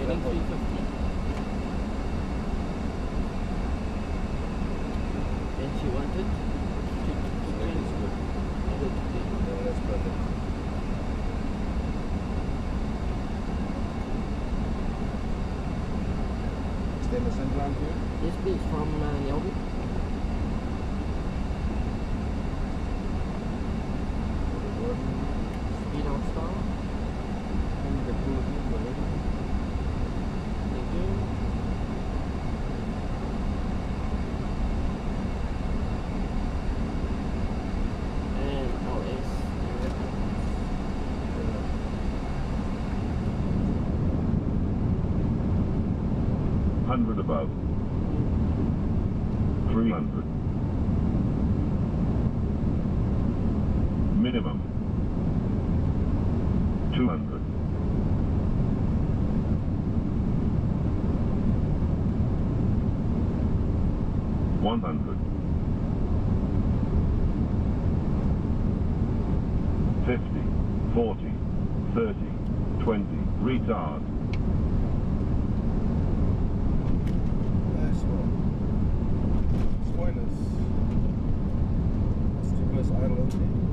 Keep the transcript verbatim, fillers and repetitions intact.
Heading three fifty. And she wanted to, to That is good. Yeah, that's perfect. Stainless and ground here? Yes, please, from uh, Nyobi. Speed out star. Thank you. And L S. Hundred above. Three hundred. Minimum. Two hundred. One hundred. Fifty. Forty. Thirty. Twenty. Retard. Nice one. Spoilers. Let's do this idle, okay?